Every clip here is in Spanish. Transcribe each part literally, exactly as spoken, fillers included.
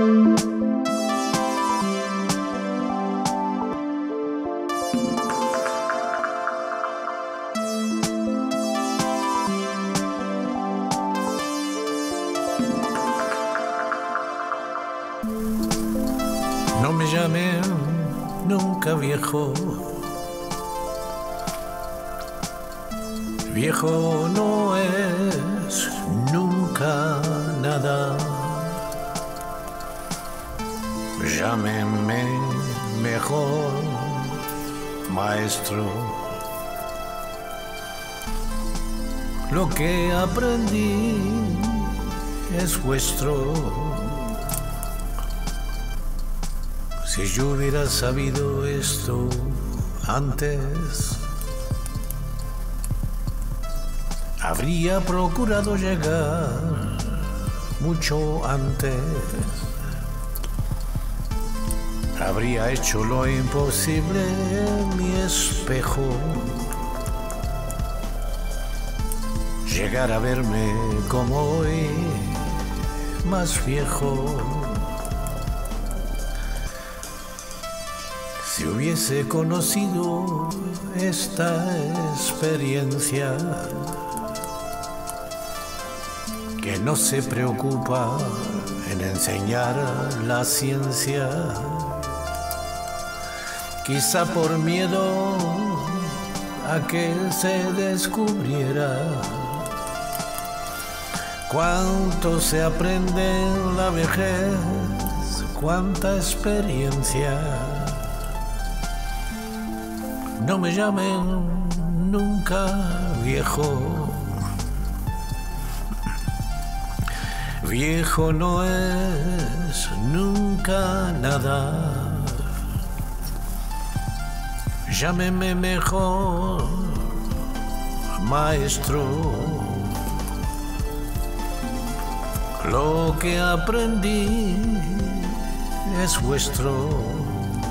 No me llamen nunca viejo. Viejo no es nunca nada. Llámenme mejor maestro. Lo que aprendí es vuestro. Si yo hubiera sabido esto antes, habría procurado llegar mucho antes. Habría hecho lo imposible en mi espejo, llegar a verme como hoy, más viejo. Si hubiese conocido esta experiencia, que no se preocupa en enseñar la ciencia, quizá por miedo a que se descubriera cuánto se aprende en la vejez, cuánta experiencia. No me llamen nunca viejo. Viejo no es nunca nada. Llámeme mejor maestro. Lo que aprendí es vuestro.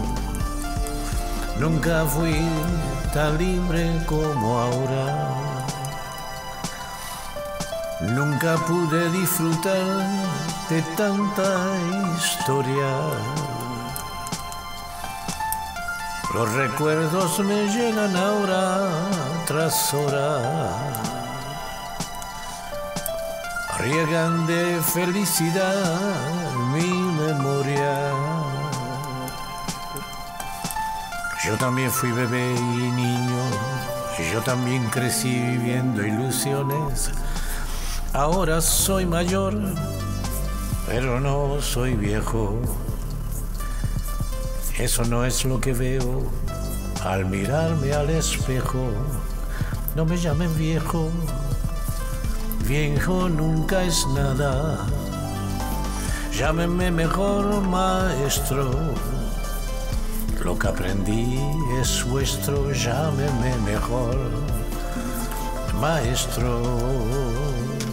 Nunca fui tan libre como ahora. Nunca pude disfrutar de tanta historia. Los recuerdos me llegan ahora tras hora. Riegan de felicidad mi memoria. Yo también fui bebé y niño, yo también crecí viviendo ilusiones. Ahora soy mayor, pero no soy viejo. Eso no es lo que veo al mirarme al espejo. No me llamen viejo, viejo nunca es nada. Llámenme mejor maestro. Lo que aprendí es vuestro, llámeme mejor maestro.